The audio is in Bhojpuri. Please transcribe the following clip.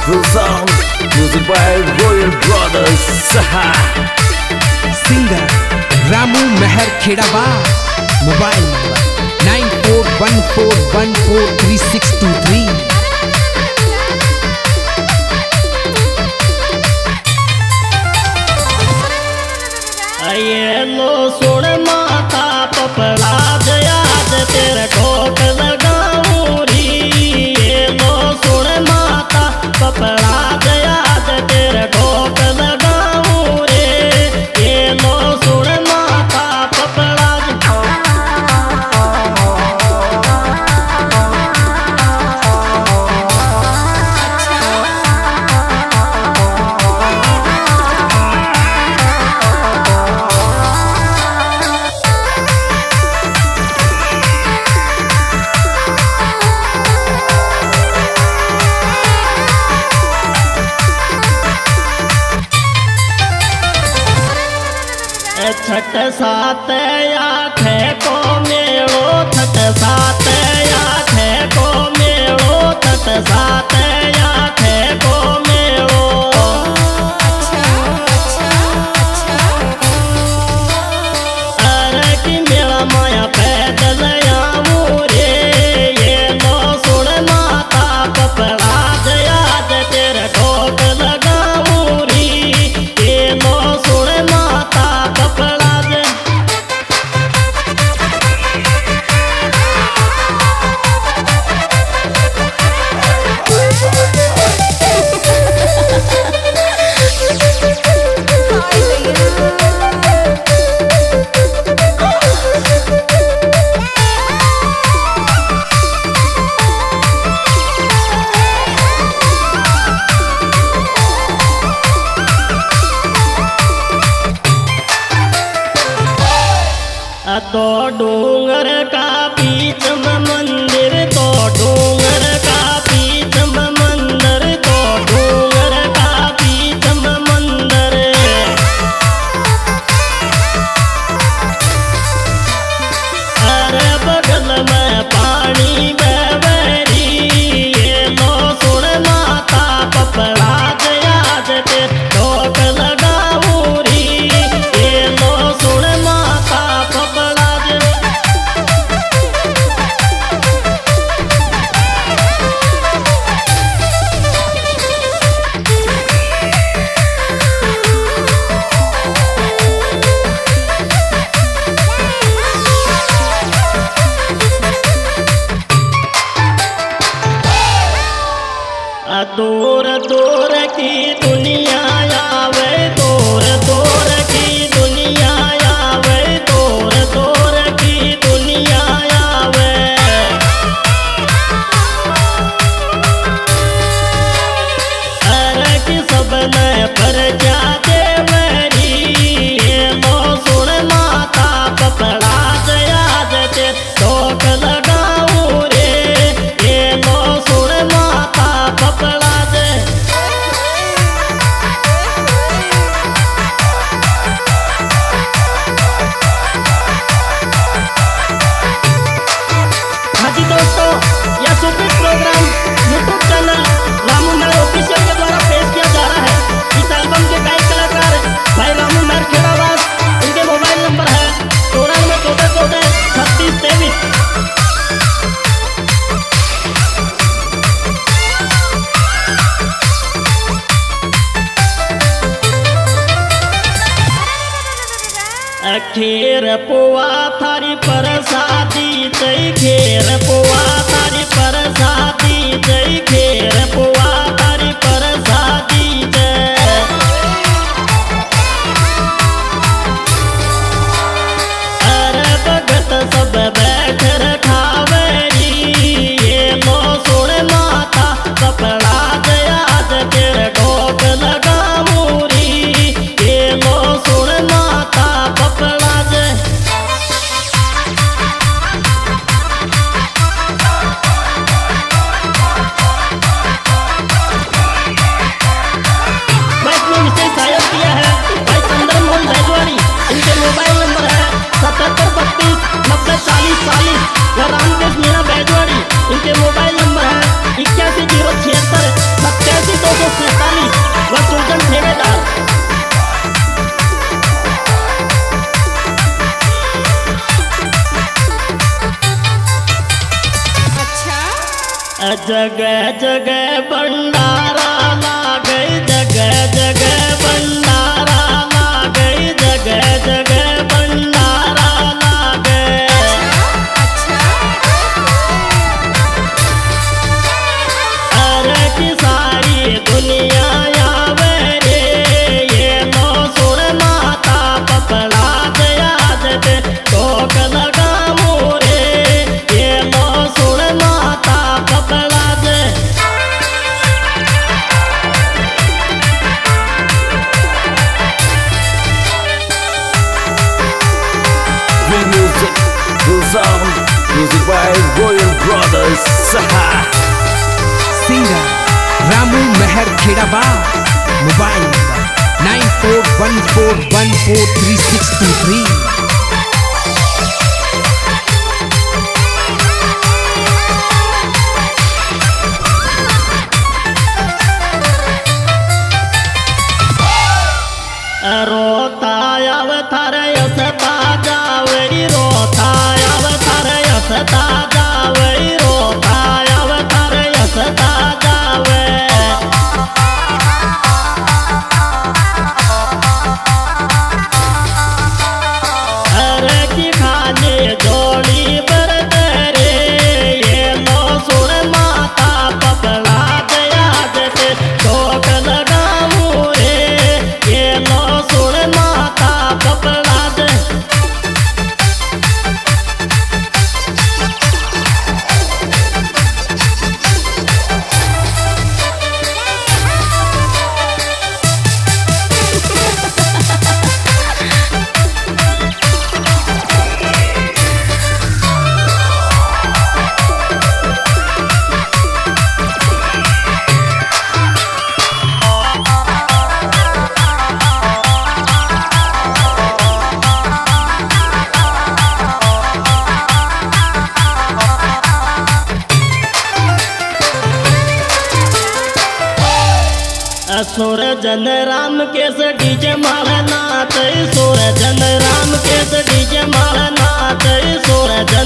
The sound music by Royal Brothers. Singer Ramu Mehar Khedawa. Mobile number 9414143623। ये लो सुन माता पपड़ा जयाज तेरे ठोक लगाऊं री। ये लो सुन माता पपड़ा जयाज तेरे ठोक लगाऊं रे। ये लो सुन माता पपड़ा छठ सात आखे को मेड़ो छठ सात आखे को मेड़ो छठ सात आखे को मेड़ो। अरे कि मेरा माया पैदल आऊं रे। ये लो सुन माता पपड़ा जयाज तेरे ठोक लगाऊं री। ये लो सुन माता पपड़ा तो डूंगर का बीच में मंदिर, तो डूंगर का बीच में मंदिर, तो डूंगर का बीच में मंदिर। अरे बगल में पानी बहरी। ये लो सुन माता पपड़ा जयाज ते ठोक लगाऊं री। ये लो सुन माता पपड़ा दूर दूर की दुनिया आवे, दूर दूर की दुनिया आवे, दूर दूर की दुनिया आवे। अरे कि सब ने पर जाते मेरी। ये लो सुन माता पपड़ा जयाज ते ठोक लगाऊं रे। ये लो सुन माता पपड़ा program YouTube channel Ramu Mehar official के द्वारा पेश किया जा रहा है। इस एल्बम के गायक कलाकार भाई रामू मेहर खेड़ावा। इनके मोबाइल नंबर है 9414143623। खीर पुआ थारी परसादी जय, खीर पुआ थारी परसादी जय, खीर पुआ थारी परसादी जय। अरे भगत सब बैठ खावेरी। ये लो सुन माता पपड़ा जयाज तेरे ठोक लगाऊं री। ये लो सुन माता पपड़ा इनके मोबाइल नंबर है 81 076 87 247 व सुजन ठेकेदार। जगह जगह भंडारा लागे, जगह जगह भंडारा लागे, जगह जगह भंडारा लागे। अरे की सारी दुनिया आवे रे, ये लो सुन माता पपड़ा दया दे ठोक लगाऊं रे, ये लो सुन माता पपड़ा दे। Real music, real sound, music by Royal Brothers. Singer Ramu Mehar Khedaba. Mobile number 9414143623। रोता अवतार यसता जावरी, रोता अवतार यसता जावरी, रोता अवतार यसता जावे। अरे की खाने जोड़ी बरत रे, ये लो सुन माता पपड़ा दया दे ठोक लगाऊं रे, ये लो सुन माता पपड़ा दे। सूरजन राम केस डीजे मारनाथ, सूरजन राम केस डीजे मारनाथ, सूरजन